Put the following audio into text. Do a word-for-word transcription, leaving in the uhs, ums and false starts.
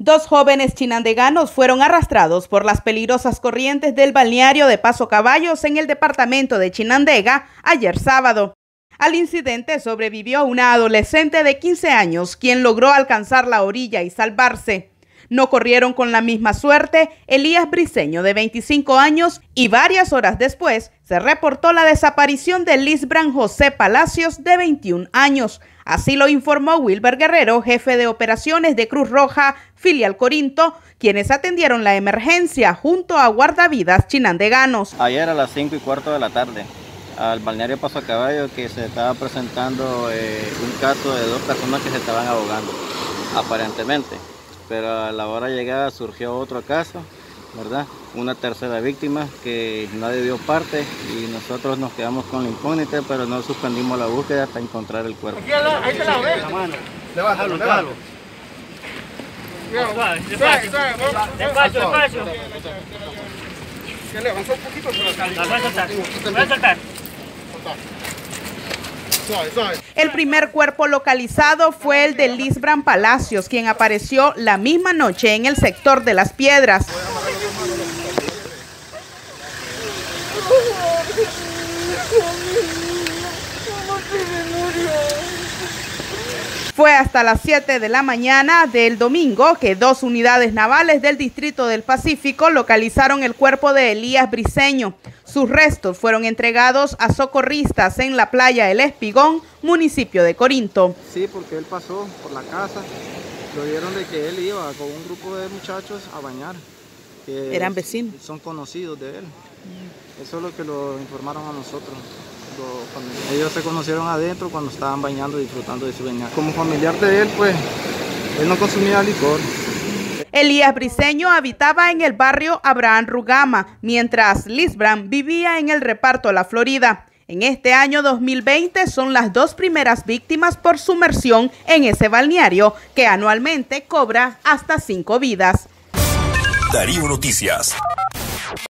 Dos jóvenes chinandeganos fueron arrastrados por las peligrosas corrientes del balneario de Paso Caballos en el departamento de Chinandega ayer sábado. Al incidente sobrevivió una adolescente de quince años, quien logró alcanzar la orilla y salvarse. No corrieron con la misma suerte Elías Briceño, de veinticinco años, y varias horas después se reportó la desaparición de Lisbran José Palacios, de veintiún años. Así lo informó Wilber Guerrero, jefe de operaciones de Cruz Roja, filial Corinto, quienes atendieron la emergencia junto a guardavidas chinandeganos. Ayer a las cinco y cuarto de la tarde, al balneario Paso a Caballo, que se estaba presentando eh, un caso de dos personas que se estaban ahogando, aparentemente. Pero a la hora de llegada surgió otro caso, ¿verdad? Una tercera víctima que nadie dio parte y nosotros nos quedamos con la incógnita, pero no suspendimos la búsqueda hasta encontrar el cuerpo. Aquí la, ahí se la ve. La mano. Levántalo, levántalo. Despacio, despacio. Despacio. Avanza un poquito, pero voy a soltar. Voy a soltar. El primer cuerpo localizado fue el de Lisbran Palacios, quien apareció la misma noche en el sector de Las Piedras. Fue hasta las siete de la mañana del domingo que dos unidades navales del Distrito del Pacífico localizaron el cuerpo de Elías Briceño. Sus restos fueron entregados a socorristas en la playa El Espigón, municipio de Corinto. Sí, porque él pasó por la casa, lo vieron de que él iba con un grupo de muchachos a bañar. Que ¿Eran vecinos? Son conocidos de él. Eso es lo que lo informaron a nosotros. Lo, ellos se conocieron adentro cuando estaban bañando y disfrutando de su bañar. Como familiar de él, pues, él no consumía licor. Elías Briceño habitaba en el barrio Abraham Rugama, mientras Lisbran vivía en el reparto La Florida. En este año dos mil veinte son las dos primeras víctimas por sumersión en ese balneario, que anualmente cobra hasta cinco vidas. Darío Noticias.